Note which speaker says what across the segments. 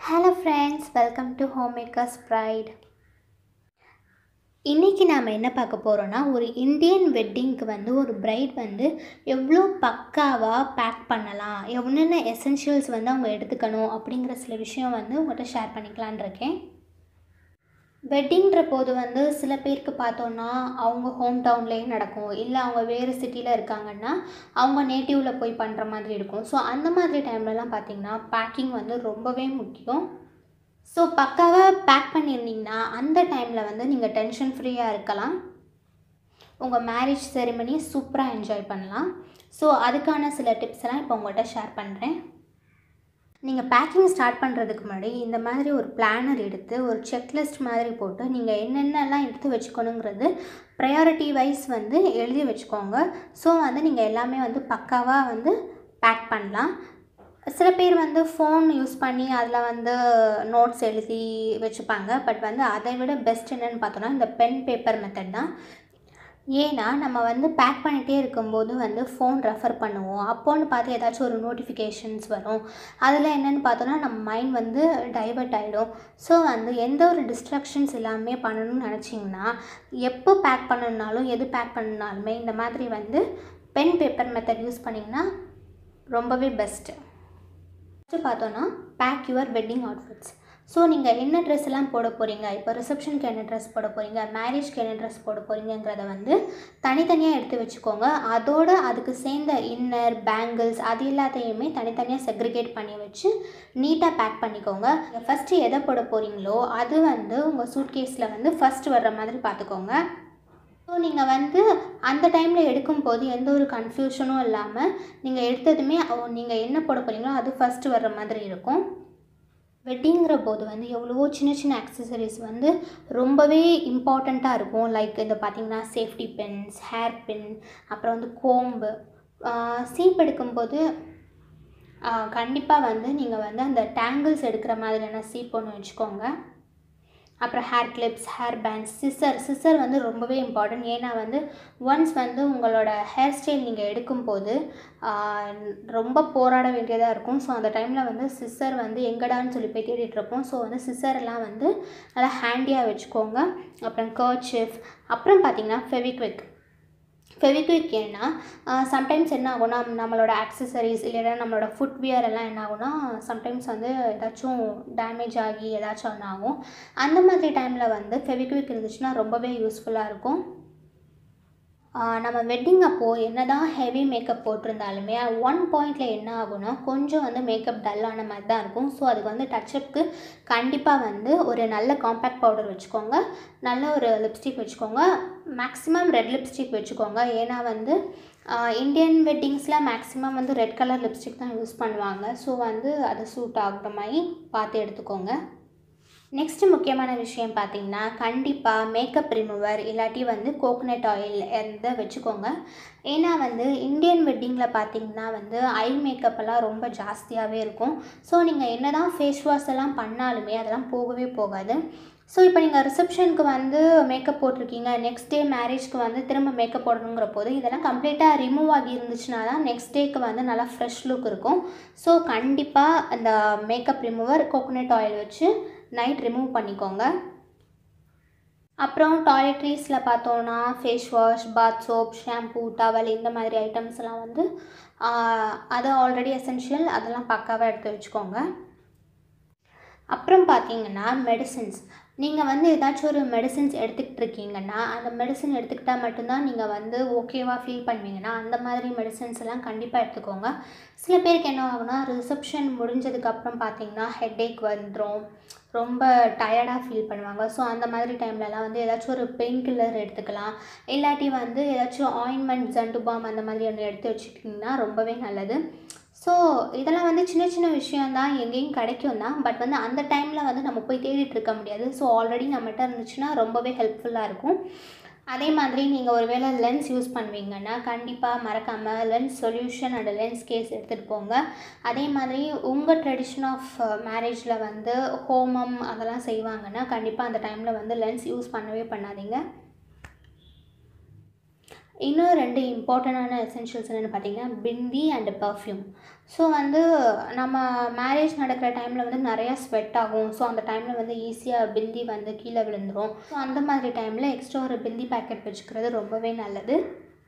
Speaker 1: Hello friends, welcome to Homemaker's Pride. இன்றைக்கி நாம் என்ன பார்க்க போகிறோன்னா, ஒரு இந்தியன் வெட்டிங்க்கு ஒரு பிரைட் எவ்வளோ பக்காவாக பேக் பண்ணலாம், என்னென்ன எசென்ஷியல்ஸ் அவங்க எடுத்துக்கணும் அப்படிங்கிற சில விஷயம் உங்கள்கிட்ட ஷேர் பண்ணிக்கலான் இருக்கேன். வெட்டிங்கிற போது சில பேருக்கு பார்த்தோன்னா அவங்க ஹோம் டவுன்லேயே நடக்கும், இல்லை அவங்க வேறு சிட்டியில் இருக்காங்கன்னா அவங்க நேட்டிவில் போய் பண்ணுற மாதிரி இருக்கும். ஸோ அந்த மாதிரி டைம்லலாம் பார்த்திங்கன்னா பேக்கிங் ரொம்பவே முக்கியம். ஸோ பக்காவாக பேக் பண்ணியிருந்தீங்கன்னா அந்த டைமில் நீங்கள் டென்ஷன் ஃப்ரீயாக இருக்கலாம், உங்கள் மேரேஜ் செரிமனி சூப்பராக என்ஜாய் பண்ணலாம். ஸோ அதுக்கான சில டிப்ஸ் எல்லாம் இப்போ உங்கள்கிட்ட ஷேர் பண்ணுறேன். நீங்கள் பேக்கிங் ஸ்டார்ட் பண்ணுறதுக்கு முன்னாடி இந்த மாதிரி ஒரு பிளானர் எடுத்து ஒரு செக்லிஸ்ட் மாதிரி போட்டு நீங்கள் என்னென்னலாம் எடுத்து வச்சுக்கணுங்கிறது ப்ரையாரிட்டி வைஸ் எழுதி வச்சுக்கோங்க. ஸோ நீங்கள் எல்லாமே பக்காவாக பேக் பண்ணலாம். சில பேர் ஃபோன் யூஸ் பண்ணி அதில் நோட்ஸ் எழுதி வச்சுப்பாங்க. பட் அதை விட பெஸ்ட் என்னென்னு பார்த்தோன்னா இந்த பென் பேப்பர் மெத்தட் தான். ஏன்னா நம்ம பேக் பண்ணிகிட்டே இருக்கும்போது ஃபோன் ரெஃபர் பண்ணுவோம். அப்போன்னு பார்த்து ஏதாச்சும் ஒரு நோட்டிஃபிகேஷன்ஸ் வரும். அதில் என்னென்னு பார்த்தோன்னா நம்ம மைண்ட் டைவர்ட் ஆகிடும். ஸோ எந்த ஒரு டிஸ்ட்ராக்ஷன்ஸ் எல்லாமே பண்ணணும்னு நினச்சிங்கன்னா, எப்போ பேக் பண்ணணுனாலும் எது பேக் பண்ணணுனாலுமே இந்த மாதிரி பென் பேப்பர் மெத்தட் யூஸ் பண்ணிங்கன்னா ரொம்பவே பெஸ்ட்டு. ஃபஸ்ட்டு பார்த்தோன்னா pack your wedding outfits. So நீங்கள் என்ன ட்ரெஸ் எல்லாம் போட போகிறீங்க, இப்போ ரிசப்ஷனுக்கு என்ன ட்ரெஸ் போட போகிறீங்க, மேரேஜ்க்கு என்ன ட்ரெஸ் போட போகிறீங்கிறத தனித்தனியாக எடுத்து வச்சுக்கோங்க. அதோடு அதுக்கு சேர்ந்த இன்னர் பேங்கிள்ஸ் அது எல்லாத்தையுமே தனித்தனியாக செக்ரிகேட் பண்ணி வச்சு நீட்டாக பேக் பண்ணிக்கோங்க. ஃபஸ்ட்டு எதை போட போகிறீங்களோ அது உங்கள் சூட்கேஸில் ஃபஸ்ட்டு வர்ற மாதிரி பார்த்துக்கோங்க. ஸோ நீங்கள் அந்த டைமில் எடுக்கும்போது எந்த ஒரு கன்ஃபியூஷனும் இல்லாமல் நீங்கள் எடுத்ததுமே நீங்கள் என்ன போட போகிறீங்களோ அது ஃபஸ்ட்டு வர்ற மாதிரி இருக்கும். வெட்டிங்கிற போது எவ்வளவோ சின்ன சின்ன ஆக்சசரிஸ் ரொம்பவே இம்பார்ட்டண்ட்டாக இருக்கும். லைக் இந்த பார்த்திங்கன்னா சேஃப்டி பின்ஸ், ஹேர் பின், அப்புறம் கோம்பு. சீப் எடுக்கும்போது கண்டிப்பாக நீங்கள் அந்த டேங்கிள்ஸ் எடுக்கிற மாதிரியான சீப் ஒன்று வச்சுக்கோங்க. அப்புறம் hair clips, hair bands, scissor ரொம்பவே இம்பார்ட்டன்ட். ஏன்னா ஒன்ஸ் உங்களோட ஹேர் ஸ்டைல் நீங்கள் எடுக்கும்போது ரொம்ப போராட வேண்டியதாக இருக்கும். ஸோ அந்த டைமில் சிசர் எங்கடான்னு சொல்லி போய் தேடிட்டுருப்போம். ஸோ சிசர் எல்லாம் நல்லா ஹேண்டியாக வச்சுக்கோங்க. அப்புறம் கர்ச்சீஃப், அப்புறம் பார்த்திங்கன்னா ஃபெவிக்விக். ஏன்னா சம்டைம்ஸ் என்ன ஆகும்னா நம்மளோட ஆக்சசரிஸ் இல்லைன்னா நம்மளோட ஃபுட்வியர் எல்லாம் என்ன ஆகும்னா சம்டைம்ஸ் ஏதாச்சும் டேமேஜ் ஆகி ஏதாச்சும் ஒன்று ஆகும். அந்த மாதிரி டைமில் ஃபெவிக்விக் இருந்துச்சுன்னா ரொம்பவே யூஸ்ஃபுல்லாக இருக்கும். நம்ம வெட்டிங் அப்போது என்ன தான் ஹெவி மேக்கப் போட்டிருந்தாலுமே ஒன் பாயிண்டில் என்ன ஆகும்னா கொஞ்சம் மேக்கப் டல்லான மாதிரி தான் இருக்கும். ஸோ அதுக்கு டச்சப்புக்கு கண்டிப்பாக ஒரு நல்ல காம்பேக்ட் பவுடர் வச்சுக்கோங்க, நல்ல ஒரு லிப்ஸ்டிக் வச்சுக்கோங்க. மேக்ஸிமம் ரெட் லிப்ஸ்டிக் வச்சுக்கோங்க. ஏன்னா இந்தியன் வெட்டிங்ஸில் மேக்ஸிமம் ரெட் கலர் லிப்ஸ்டிக் தான் யூஸ் பண்ணுவாங்க. ஸோ அது சூட் ஆகுற மாதிரி பார்த்து எடுத்துக்கோங்க. நெக்ஸ்ட்டு முக்கியமான விஷயம் பார்த்திங்கன்னா கண்டிப்பாக மேக்கப் ரிமூவர் இல்லாட்டி கோகோனட் ஆயில் எந்த வச்சுக்கோங்க. ஏன்னா இந்தியன் வெட்டிங்கில் பார்த்திங்கன்னா ஐ மேக்கப்பெல்லாம் ரொம்ப ஜாஸ்தியாகவே இருக்கும். ஸோ நீங்கள் என்ன தான் ஃபேஸ் வாஷ் எல்லாம் பண்ணாலுமே அதெல்லாம் போகவே போகாது. ஸோ இப்போ நீங்கள் ரிசப்ஷனுக்கு மேக்கப் போட்டிருக்கீங்க, நெக்ஸ்ட் டே மேரேஜ்க்கு திரும்ப மேக்கப் போடணுங்கிற போது இதெல்லாம் கம்ப்ளீட்டாக ரிமூவ் ஆகி இருந்துச்சுன்னா தான் நெக்ஸ்ட் டேக்கு நல்லா ஃப்ரெஷ் லுக் இருக்கும். ஸோ கண்டிப்பாக அந்த மேக்கப் ரிமூவர் கோகோனட் ஆயில் வச்சு நைட் ரிமூவ் பண்ணிக்கோங்க. அப்புறம் டாய்லெட்ரீஸில் பார்த்தோன்னா face wash, bath soap, shampoo, towel இந்த மாதிரி ஐட்டம்ஸ் எல்லாம் அது ஆல்ரெடி எசென்ஷியல், அதெல்லாம் பக்காவாக எடுத்து வச்சுக்கோங்க. அப்புறம் பார்த்திங்கன்னா மெடிசின்ஸ். நீங்கள் ஏதாச்சும் ஒரு மெடிசின்ஸ் எடுத்துக்கிட்டு இருக்கீங்கன்னா அந்த மெடிசின் எடுத்துக்கிட்டால் மட்டும்தான் நீங்கள் ஓகேவாக ஃபீல் பண்ணுவீங்கன்னா அந்த மாதிரி மெடிசின்ஸ் எல்லாம் கண்டிப்பாக எடுத்துக்கோங்க. சில பேருக்கு என்ன ஆகுனா ரிசப்ஷன் முடிஞ்சதுக்கப்புறம் பார்த்திங்கன்னா ஹெட்டேக் வந்துடும், ரொம்ப டயர்டாக ஃபீல் பண்ணுவாங்க. ஸோ அந்த மாதிரி டைம்லலாம் ஏதாச்சும் ஒரு பெயின் கில்லர் எடுத்துக்கலாம். இல்லாட்டி ஏதாச்சும் ஆயின்மெண்ட், ஜண்டுபாம் அந்த மாதிரி ஒன்று எடுத்து வச்சுக்கிட்டிங்கன்னா ரொம்பவே நல்லது. ஸோ இதெல்லாம் சின்ன சின்ன விஷயந்தான், எங்கேயும் கிடைக்கும் தான். பட் அந்த டைமில் நம்ம போய் தேடிட்டு இருக்க முடியாது. ஸோ ஆல்ரெடி நம்மகிட்ட இருந்துச்சுன்னா ரொம்பவே ஹெல்ப்ஃபுல்லாக இருக்கும். அதே மாதிரி நீங்கள் ஒரு வேளை லென்ஸ் யூஸ் பண்ணுவீங்கன்னா கண்டிப்பாக மறக்காமல் lens solution and lens case எடுத்துகிட்டு போங்க. அதே மாதிரி உங்கள் ட்ரெடிஷன் ஆஃப் மேரேஜில் ஹோமம் அதெல்லாம் செய்வாங்கன்னா கண்டிப்பாக அந்த டைமில் லென்ஸ் யூஸ் பண்ணவே பண்ணாதீங்க. இன்னும் 2 இம்பார்ட்டண்டான எசென்ஷியல்ஸ் என்னென்னு பார்த்தீங்கன்னா, பிந்தி அண்ட் பர்ஃப்யூம். ஸோ வந்து நம்ம மேரேஜ் நடக்கிற டைமில் வந்து நிறையா ஸ்வெட் ஆகும். ஸோ அந்த டைமில் வந்து ஈஸியாக பிந்தி வந்து கீழே விழுந்துரும். ஸோ அந்த மாதிரி டைமில் எக்ஸ்ட்ரா ஒரு பிந்தி பேக்கெட் வச்சுக்கிறது ரொம்பவே நல்லது.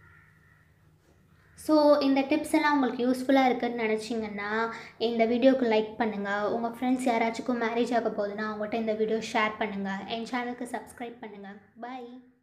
Speaker 1: ஸோ இந்த டிப்ஸ் எல்லாம் உங்களுக்கு யூஸ்ஃபுல்லாக இருக்குதுன்னு நினச்சிங்கன்னா, இந்த வீடியோவுக்கு லைக் பண்ணுங்கள். உங்கள் ஃப்ரெண்ட்ஸ் யாராச்சுக்கும் மேரேஜ் ஆக போகுதுன்னா அவங்கள்ட்ட இந்த வீடியோ ஷேர் பண்ணுங்கள். என் சேனலுக்கு சப்ஸ்கிரைப் பண்ணுங்கள். பாய்.